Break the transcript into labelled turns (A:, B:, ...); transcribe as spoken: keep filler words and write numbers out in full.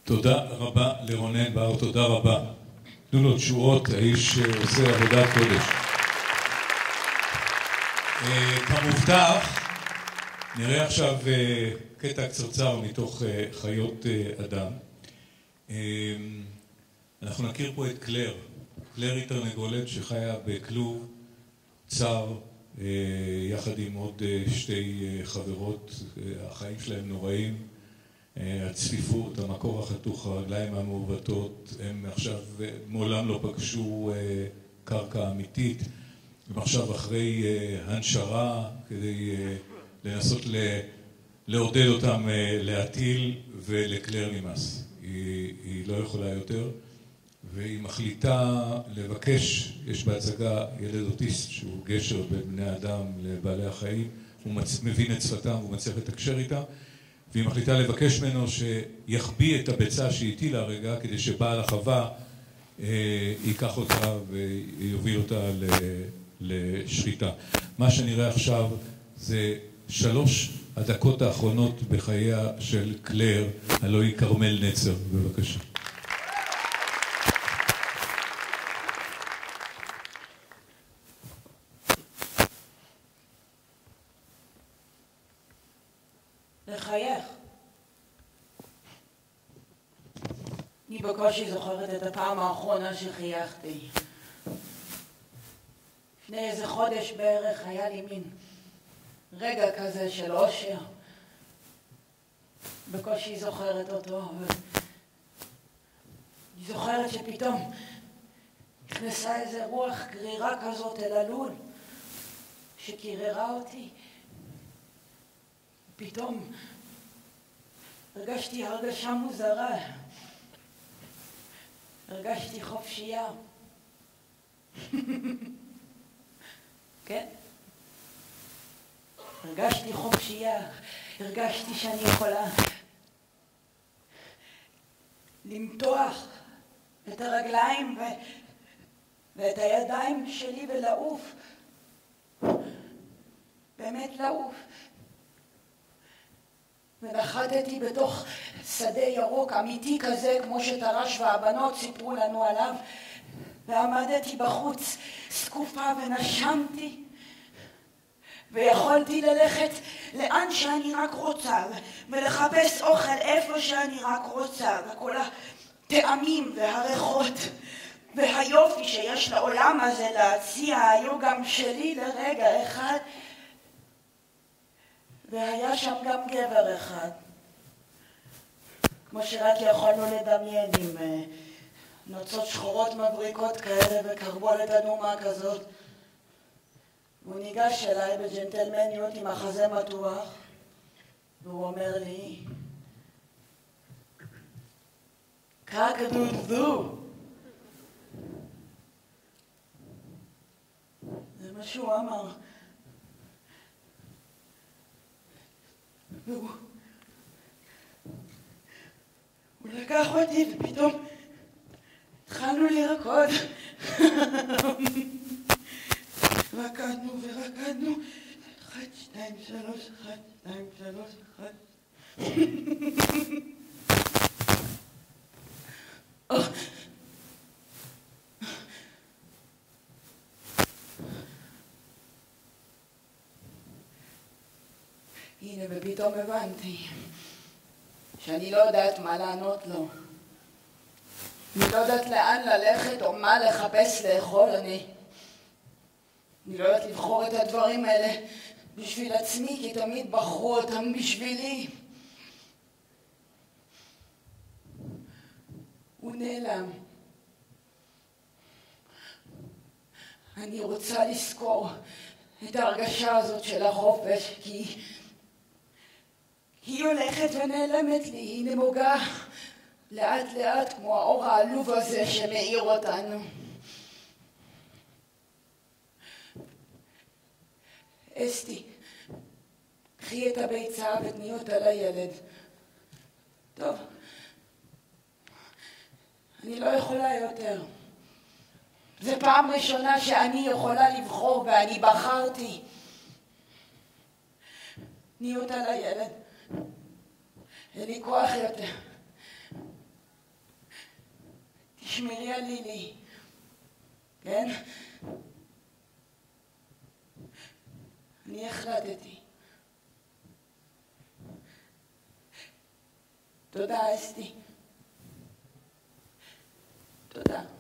A: תודה רבה לרונן בר, תודה רבה. תנו לו תשואות, האיש עושה עבודת קודש. כמובטח, נראה עכשיו קטע קצרצר מתוך חיות אדם. אנחנו נכיר פה את קלר. קלר היא תרנגולת שחיה בכלוב צר יחד עם עוד שתי חברות. החיים שלהם נוראים. הצפיפות, המקור החתוך, הרגליים המעוותות, הם עכשיו מעולם לא פגשו קרקע אמיתית. הם עכשיו אחרי הנשרה כדי לנסות לעודד אותם להטיל, ולקלר נמאס. היא, היא לא יכולה יותר, והיא מחליטה לבקש, יש בהצגה ילד אוטיסט שהוא גשר בין בני אדם לבעלי החיים, הוא מצ... מבין את שפתם והוא מצליח לתקשר איתה, והיא מחליטה לבקש ממנו שיחביא את הביצה שהטילה הרגע, כדי שבעל החווה אה, ייקח אותה ויוביל אותה ל... לשחיטה. מה שנראה עכשיו זה שלוש הדקות האחרונות בחייה של קלר, הלוא היא כרמל נצר. בבקשה.
B: לחייך. אני בקושי זוכרת את הפעם האחרונה שחייכתי. לפני איזה חודש בערך היה לי מין רגע כזה של אושר. בקושי זוכרת אותו, אבל אני זוכרת שפתאום נכנסה איזה רוח גרירה כזאת אל הלול שקיררה אותי. פתאום הרגשתי הרגשה מוזרה. הרגשתי חופשייה. כן? הרגשתי חופשייה. הרגשתי שאני יכולה למתוח את הרגליים ו... ואת הידיים שלי ולעוף. באמת לעוף. ונחתתי בתוך שדה ירוק אמיתי כזה, כמו שתר"ש והבנות סיפרו לנו עליו, ועמדתי בחוץ סקופה ונשמתי, ויכולתי ללכת לאן שאני רק רוצה, ולחפש אוכל איפה שאני רק רוצה, וכל הטעמים והריחות והיופי שיש לעולם הזה להציע היו גם שלי לרגע אחד. והיה שם גם גבר אחד, כמו שרק יכולנו לדמיין, עם נוצות שחורות מבריקות כאלה וקרבולת אדומה כזאת. והוא ניגש אליי בג'נטלמניות עם החזה מתוח, והוא אומר לי, קקדודו. זה מה שהוא אמר. והוא הוא לקח אותי ופתאום התחלנו לרקוד. רקדנו ורקדנו. אחד, שתיים, שלוש, אחד, שתיים, שלוש, אחד. הנה, ופתאום הבנתי שאני לא יודעת מה לענות לו. אני לא יודעת לאן ללכת או מה לחפש לאכול. אני, אני לא יודעת לבחור את הדברים האלה בשביל עצמי, כי תמיד בחרו אותם בשבילי. הוא נעלם. אני רוצה לזכור את ההרגשה הזאת של החופש, כי היא הולכת ונעלמת לי, היא נמוגה לאט לאט כמו האור העלוב הזה שמאיר אותנו. אסתי, קחי את הביצה ותני אותה לילד. טוב, אני לא יכולה יותר. זו פעם ראשונה שאני יכולה לבחור ואני בחרתי. תני אותה לילד. אין לי כוח יותר. שמרי על לילי, כן? אני החלטתי. תודה, אסתי. תודה.